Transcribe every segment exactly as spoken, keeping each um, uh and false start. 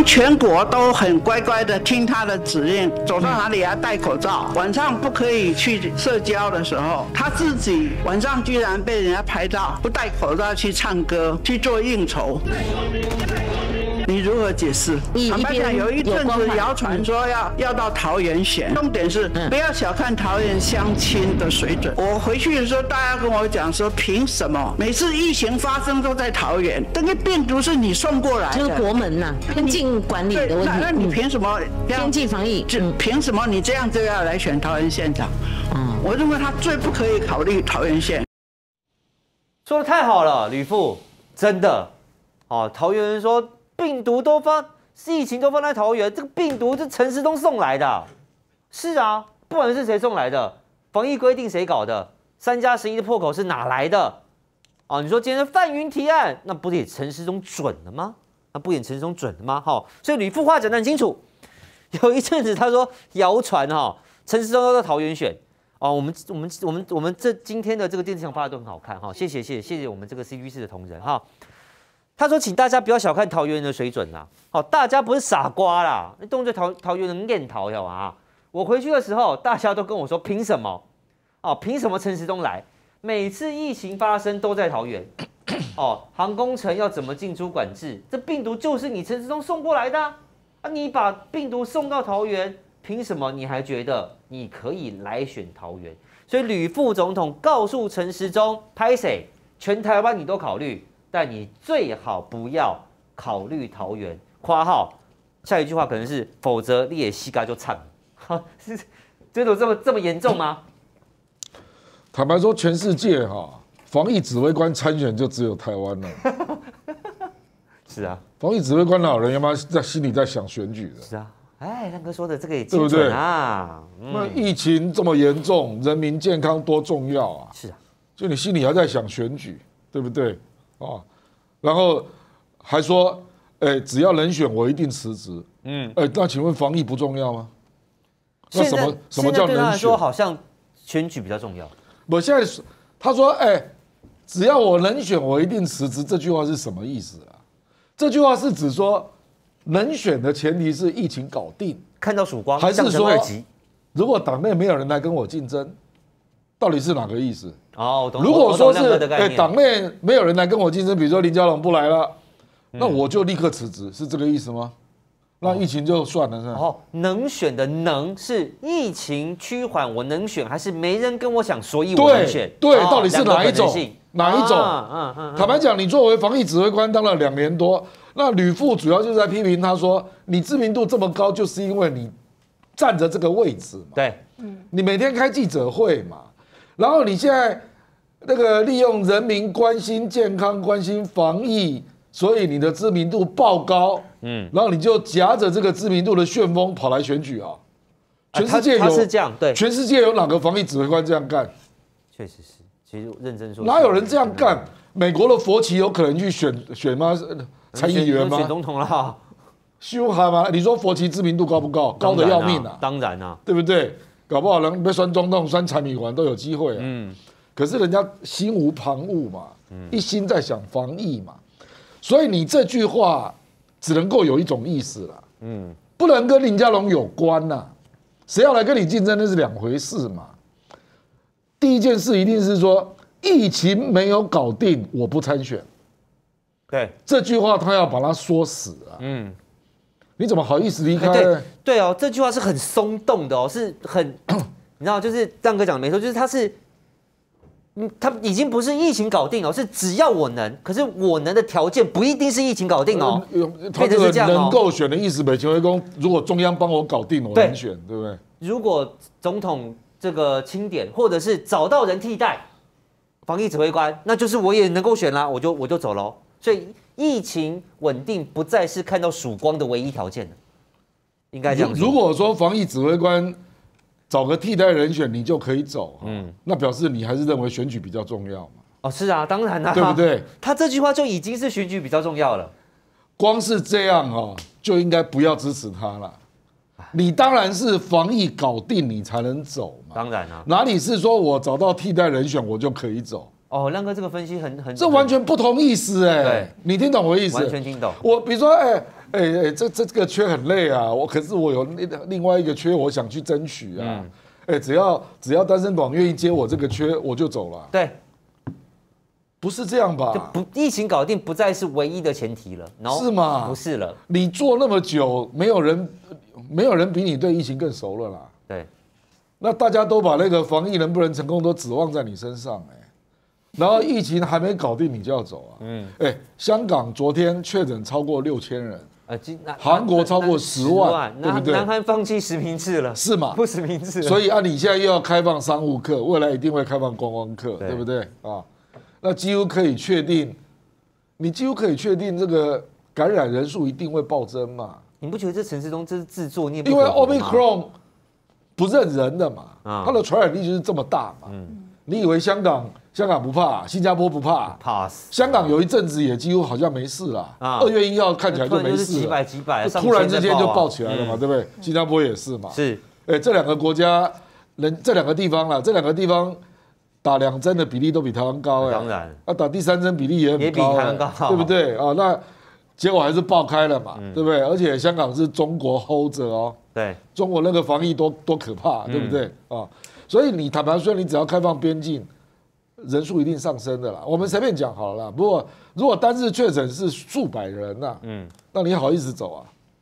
全国都很乖乖的听他的指令，走到哪里要戴口罩，晚上不可以去社交的时候，他自己晚上居然被人家拍到不戴口罩去唱歌、去做应酬。你如何解释？坦白讲，有一阵子谣传说要要到桃园选，重点是不要小看桃园乡亲的水准。我回去的时候，大家跟我讲说，凭什么每次疫情发生都在桃园？这个病毒是你送过来的， 就是国门呐、啊，边境管理的问题。 那那你凭什么？ 边境防疫， 凭什么你这样就要来选桃园县长？嗯，我认为他最不可以考虑桃园县。 说的太好了，吕副，真的，哦，桃园人说。病毒都发，疫情都放在桃园，这个病毒是陈时中送来的，是啊，不管是谁送来的，防疫规定谁搞的，三加十一的破口是哪来的？啊，你说今天的范云提案，那不也陈时中准了吗？那不也陈时中准了吗？哈，所以吕副话讲得很清楚，有一阵子他说谣传哈，陈时中要到桃园选。哦，我们我们我们我们这今天的这个电视上发的都很好看哈，谢谢谢谢谢谢我们这个 C G 四的同仁哈。他说：“请大家不要小看桃园人的水准啦，好，大家不是傻瓜啦，你动作桃桃园人念桃有啊？我回去的时候，大家都跟我说，凭什么？哦，凭什么陈时中来？每次疫情发生都在桃园，哦，航空城要怎么进出管制？这病毒就是你陈时中送过来的啊！啊你把病毒送到桃园，凭什么你还觉得你可以来选桃园？所以吕副总统告诉陈时中，拍谁？全台湾你都考虑。”但你最好不要考虑桃园。括号下一句话可能是，否则你也膝盖就惨。是真的这么这么严重吗？ 坦白说，全世界哈防疫指挥官参选就只有台湾了。 是啊， 防疫指挥官老人要不要在心里在想选举的？ 是啊，哎，亮哥说的这个也精准啊。 对不对？嗯、那疫情这么严重，人民健康多重要啊！ 是啊， 就你心里还在想选举，对不对？哦，然后还说，哎，只要能选，我一定辞职。嗯，哎，那请问防疫不重要吗？那什么什么叫能选？ 说好像选举比较重要。 我现在他说，哎，只要我能选，我一定辞职。这句话是什么意思啊？这句话是指说，能选的前提是疫情搞定， 看到曙光， 还是说，如果党内没有人来跟我竞争，到底是哪个意思？ 哦， 如果说是哎，党内没有人来跟我竞争，比如说林佳龙不来了，嗯、那我就立刻辞职，是这个意思吗？那疫情就算了是吧？ 哦，能选的能是疫情趋缓，我能选，还是没人跟我想，所以我能选？ 对，对哦、到底是哪一种？哪一种？啊嗯嗯、坦白讲，你作为防疫指挥官当了两年多，那吕副主要就是在批评他说，你知名度这么高，就是因为你站着这个位置嘛。 对， 你每天开记者会嘛。然后你现在那个利用人民关心健康、关心防疫，所以你的知名度爆高，嗯，然后你就夹着这个知名度的旋风跑来选举啊！全世界有、 啊、他, 他是这样，对， 全世界有哪个防疫指挥官这样干？ 确实是，其实认真说， 哪有人这样干？美国的佛奇有可能去选选吗？参议员吗？ 选总统了， 修哈吗？你说佛奇知名度高不高？高的要命啊！ 当然啊， 对不对？搞不好人被酸总统、酸柴米环都有机会啊。嗯，可是人家心无旁骛嘛，嗯、一心在想防疫嘛，所以你这句话只能够有一种意思啦。嗯，不能跟林佳龙有关呐、啊，谁要来跟你竞争那是两回事嘛。第一件事一定是说疫情没有搞定，我不参选。 对，这句话他要把它说死啊。嗯。你怎么好意思离开、 欸？对对哦，这句话是很松动的哦，是很，你知道，就是亮哥讲的没错，就是他是，嗯，他已经不是疫情搞定哦，是只要我能，可是我能的条件不一定是疫情搞定哦。 呃、他这个能够选的意思，北秦威公，如果中央帮我搞定，我能选，对不对？ 如果总统这个清点，或者是找到人替代防疫指挥官，那就是我也能够选啦，我就我就走喽。所以。疫情稳定不再是看到曙光的唯一条件了，应该这样说。 如果说防疫指挥官找个替代人选，你就可以走，嗯，那表示你还是认为选举比较重要嘛？ 哦，是啊，当然啦、啊， 对不对？ 他这句话就已经是选举比较重要了。 光是这样哦，就应该不要支持他了。你当然是防疫搞定，你才能走嘛。 当然啊， 哪里是说我找到替代人选我就可以走？ 哦，亮哥这个分析很很， 这完全不同意思哎、 对， 你听懂我意思？ 完全听懂。 我比如说，哎哎哎，这这这个缺很累啊，我可是我有另另外一个缺，我想去争取啊。 嗯哎，只要只要单身党愿意接我这个缺，我就走了。 对， 不是这样吧？ 就不疫情搞定不再是唯一的前提了，然后是吗不是了， 你做那么久，没有人没有人比你对疫情更熟了啦。 对， 那大家都把那个防疫能不能成功都指望在你身上哎、然后疫情还没搞定，你就要走啊？嗯，哎，香港昨天确诊超过六千人， 呃，今那韩国超过十万，对不对？ 南韩放弃实名制了， 是嘛？ 不实名制了， 所以啊，你现在又要开放商务客，未来一定会开放观光客， 对对不对啊？那几乎可以确定，你几乎可以确定这个感染人数一定会暴增嘛？ 你不觉得这陈时中这是自作孽不因为可活吗 Omicron 不认人的嘛， 啊它的传染力就是这么大嘛。你以为香港香港不怕，新加坡不怕？ 怕死， 香港有一阵子也几乎好像没事了， 啊二月一号看起来就没突然就是几事了， 百几百， 突然之间就爆爆起来了嘛，对不对？新加坡也是嘛。 是哎，这两个国家人这两个地方啦，这两个地方打两针的比例都比台湾高哎， 当然， 啊打第三针比例也很高， 也比台湾高对不对啊？那结果还是爆开了嘛，对不对？而且香港是中国 hold 着哦， 对， 中国那个防疫多多可怕，对不对啊？所以你坦白说，你只要开放边境，人数一定上升的啦。我们随便讲好了啦，不过如果单日确诊是数百人呐，嗯，那你好意思走啊？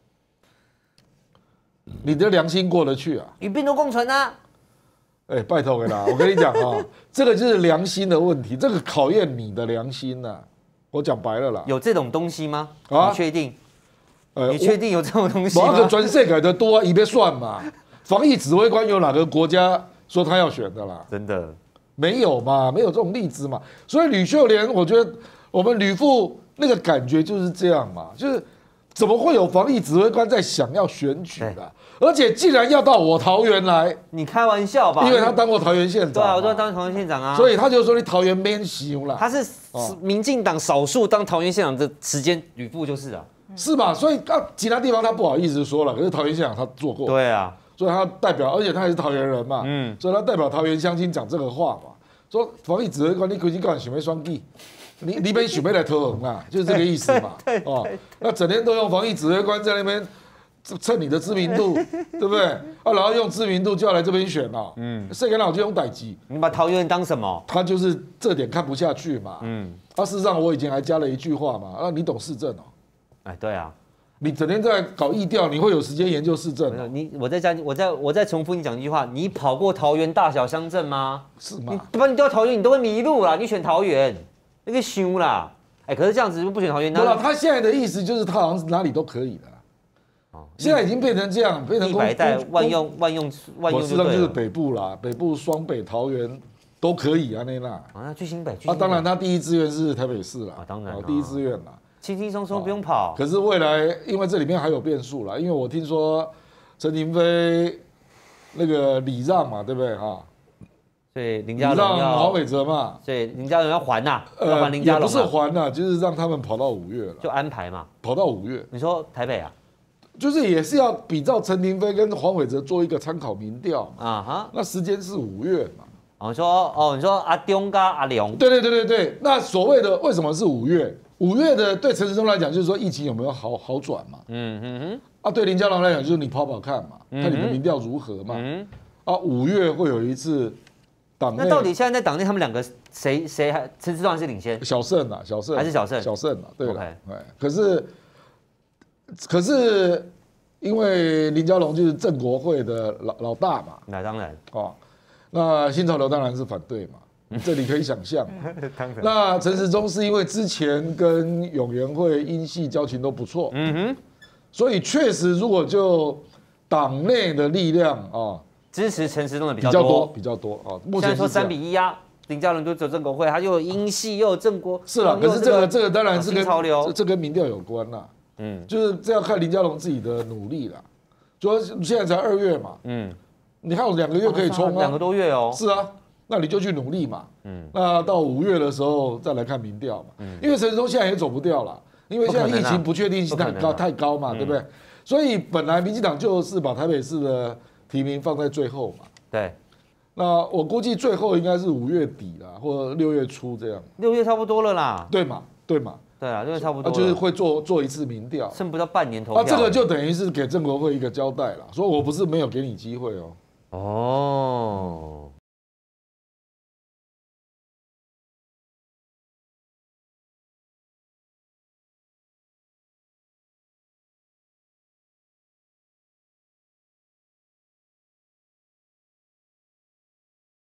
你的良心过得去啊？ 与病毒共存啊， 哎，拜托给啦，我跟你讲啊，这个就是良心的问题，这个考验你的良心呐。我讲白了啦， 有这种东西吗？ 啊你确定？ 呃你确定有这种东西吗？ 某个全世界的多，一别算嘛。防疫指挥官有哪个国家说他要选的啦？ 真的， 没有嘛，没有这种例子嘛。所以吕秀莲，我觉得我们吕副那个感觉就是这样嘛，就是怎么会有防疫指挥官在想要选举的？而且竟然要到我桃园来， 你开玩笑吧？ 因为他当过桃园县长， 对啊，我都当桃园县长啊， 所以他就说你桃园免修啦， 他是民进党少数当桃园县长的时间，吕副就是啊， 是吧？所以啊，其他地方他不好意思说了，可是桃园县长他做过， 对啊， 所以他代表，而且他也是桃园人嘛， 嗯所以他代表桃园乡亲讲这个话嘛，说防疫指挥官你估计干想要双计，你你别想要来投红啊，就是这个意思嘛，哦，那整天都用防疫指挥官在那边蹭你的知名度，对不对？啊，然后用知名度就要来这边选了，嗯，谁跟老就用代机， 你把桃园当什么？ 他就是这点看不下去嘛，嗯，啊，事实上我以前还加了一句话嘛，啊，你懂市政哦， 哎，对啊， 你整天在搞疫调，你会有时间研究市政哦？ 你我再加，我再我再重复你讲一句话，你跑过桃园大小乡镇吗？ 是吗你？把你丢到桃园，你都会迷路啦。你选桃园，那个凶啦。哎，可是这样子不选桃园， 不了， 那他现在的意思就是他好像是哪里都可以的。现在已经变成这样，变成一百代万用万用万我用就对了。 知道就是北部啦，北部双北、桃园都可以啊，那那。 啊，那去新北，去啊， 新北当然他第一志愿是台北市啦， 啊当然啊第一志愿啦。 轻轻松松不用跑。 可是未来，因为这里面还有变数啦，因为我听说陈廷飞那个礼让嘛，对不对哈？ 所以林礼佳龙让要黄伟哲嘛， 所以林佳龙要还呐，要还林也不佳龙啊， 是还呐，就是让他们跑到五月了， 就安排嘛。 跑到五月， 你说台北啊？ 就是也是要比照陈廷飞跟黄伟哲做一个参考民调嘛。 啊哈， 那时间是五月嘛？ 哦，你说哦，你说阿中跟阿龙， 对对对对对。那所谓的为什么是五月？五月的对陈时中来讲，就是说疫情有没有好好转嘛？ 嗯哼哼， 啊，对林佳龙来讲，就是你跑跑看嘛，看你的民调如何嘛。 嗯， 啊，五月会有一次党内那到底现在在党内他们两个谁谁还陈时中还是领先？ 小胜啊，小胜还是小胜小胜啊，对了 OK 哎，可是可是因为林佳龙就是郑国会的老老大嘛， 那当然， 哦，那新潮流当然是反对嘛，这里可以想象嘛。 当然， 那陈时中是因为之前跟永援会英系交情都不错， 嗯哼， 所以确实如果就党内的力量啊， 支持陈时中的比比较多较多。 比较多啊。目现在说三前是这样比一啊，林佳龙就走郑国会，他又有英系又有郑国， 是了，可是这个这个当然是跟新潮流这这跟民调有关啦， 嗯就是这要看林佳龙自己的努力啦。主要是现在才二月嘛， 嗯， 你还有两个月可以冲两个啊， 多月哦。 是啊，那你就去努力嘛。嗯，那到五月的时候再来看民调嘛，因为陈时中现在也走不掉了，因为现在疫情不确定性太高太高嘛，对不对？所以本来民进党就是把台北市的提名放在最后嘛。 对， 那我估计最后应该是五月底啦，或者六月初这样。 六月差不多了啦。 对嘛？对嘛？ 对啊，六月差不多了。 就是会做做一次民调， 剩不到半年投票。 那这个就等于是给郑国会一个交代了，说我不是没有给你机会哦。 哦。